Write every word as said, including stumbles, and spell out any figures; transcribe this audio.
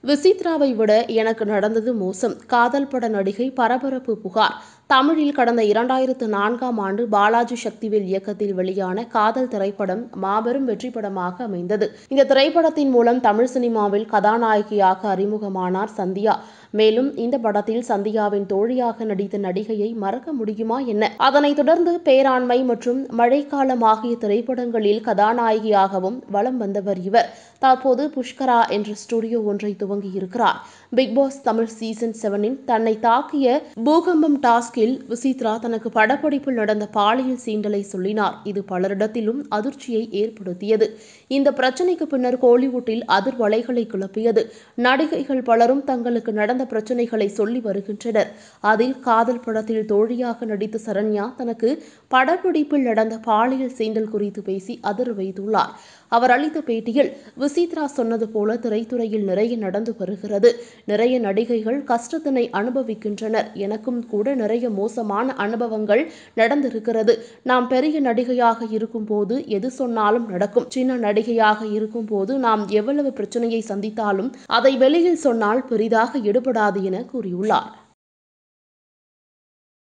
விசித்ராவை விட எனக்கு நடந்தது மோசம். காதல் பட நடிகை பரபரப்பு புகார். தமிழில் கடந்த இரண்டாயிரத்து நான்காம் ஆண்டு பாலாஜி சக்திவேல் இயக்கத்தில் வெளியான காதல் திரைப்படம் மாபெரும் வெற்றி படமாக அமைந்தது. இந்த திரைப்படத்தின் மூலம் தமிழ் சினிமாவில் கதாநாயகியாக அறிமுகமானார் சந்தியா. மேலும் இந்த படத்தில் சந்தியாவின் தோழியாக நடித்த நடிகையை மறக்க முடியுமா என்ன? அதனைத் தொடர்ந்து பேராண்மை மற்றும் மழைக்காலம் ஆகிய திரைப்படங்களில் கதாநாயகியாகவும் வலம் வந்தவர் இவர். தற்போது புஷ்கரா என்ற ஸ்டுடியோ ஒன்றை துவங்கியிருக்கிறார். பிக்பாஸ் தமிழ் சீசன் செவனில் தன்னை தாக்கிய பூகம்பம் டாஸ்கில் விசித்ரா தனக்கு படப்பிடிப்பில் நடந்த பாலியல் சீண்டலை சொல்லினார். இது பலரிடத்திலும் அதிர்ச்சியை ஏற்படுத்தியது. இந்த பிரச்சினைக்கு பின்னர் கோலிவுட்டில் அதிர்வலைகளை கிளப்பியது. நடிகைகள் பலரும் தங்களுக்கு நடந்த பிரச்சனைகளை சொல்லி வருகின்றனர். அதில் காதல் படத்தில் தோழியாக நடித்த சரண்யா தனக்கு படப்பிடிப்பில் நடந்த பாலியல் சீண்டல் குறித்து பேசி அதிர வைத்துள்ளார். அவர் அளித்த பேட்டியில், விசித்ரா சொன்னது போல திரைத்துறையில் நிறைய நடந்து வருகிறது. நிறைய நடிகைகள் கஷ்டத்தினை அனுபவிக்கின்றனர். எனக்கும் கூட நிறைய மோசமான அனுபவங்கள் நடந்திருக்கிறது. நாம் பெரிய நடிகையாக இருக்கும் போது எது சொன்னாலும் நடக்கும். சின்ன நடிகையாக இருக்கும் போது நாம் எவ்வளவு பிரச்சனையை சந்தித்தாலும் அதை வெளியில் சொன்னால் பெரிதாக எடுபடாது என கூறியுள்ளார்.